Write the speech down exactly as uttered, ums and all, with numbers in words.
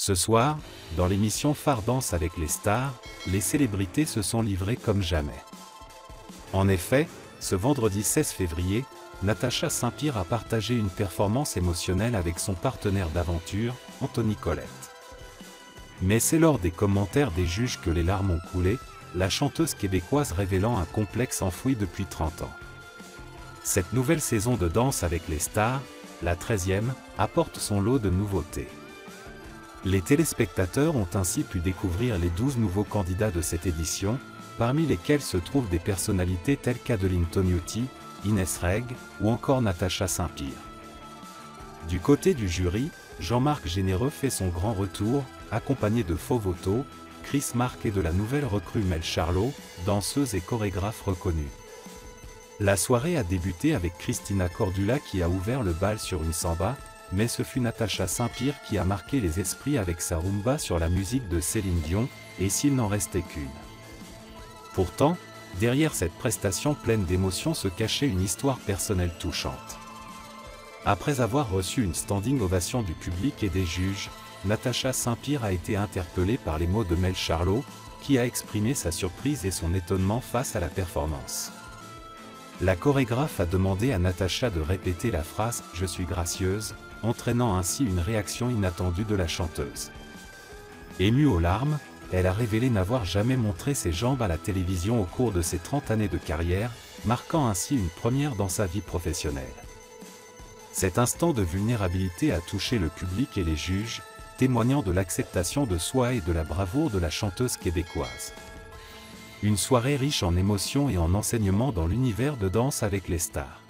Ce soir, dans l'émission Phare Danse avec les stars, les célébrités se sont livrées comme jamais. En effet, ce vendredi seize février, Natacha Saint-Pierre a partagé une performance émotionnelle avec son partenaire d'aventure, Anthony Collette. Mais c'est lors des commentaires des juges que les larmes ont coulé, la chanteuse québécoise révélant un complexe enfoui depuis trente ans. Cette nouvelle saison de Danse avec les stars, la treizième, apporte son lot de nouveautés. Les téléspectateurs ont ainsi pu découvrir les douze nouveaux candidats de cette édition, parmi lesquels se trouvent des personnalités telles qu'Adeline Tognuti, Inès Reg ou encore Natacha Saint-Pierre. Du côté du jury, Jean-Marc Généreux fait son grand retour, accompagné de Faux Voto, Chris Marc et de la nouvelle recrue Mel Charlot, danseuse et chorégraphe reconnue. La soirée a débuté avec Christina Cordula qui a ouvert le bal sur une samba, mais ce fut Natacha Saint-Pierre qui a marqué les esprits avec sa rumba sur la musique de Céline Dion, et s'il n'en restait qu'une. Pourtant, derrière cette prestation pleine d'émotions se cachait une histoire personnelle touchante. Après avoir reçu une standing ovation du public et des juges, Natacha Saint-Pierre a été interpellée par les mots de Mel Charlot, qui a exprimé sa surprise et son étonnement face à la performance. La chorégraphe a demandé à Natacha de répéter la phrase « Je suis gracieuse », entraînant ainsi une réaction inattendue de la chanteuse. Émue aux larmes, elle a révélé n'avoir jamais montré ses jambes à la télévision au cours de ses trente années de carrière, marquant ainsi une première dans sa vie professionnelle. Cet instant de vulnérabilité a touché le public et les juges, témoignant de l'acceptation de soi et de la bravoure de la chanteuse québécoise. Une soirée riche en émotions et en enseignements dans l'univers de Danse avec les stars.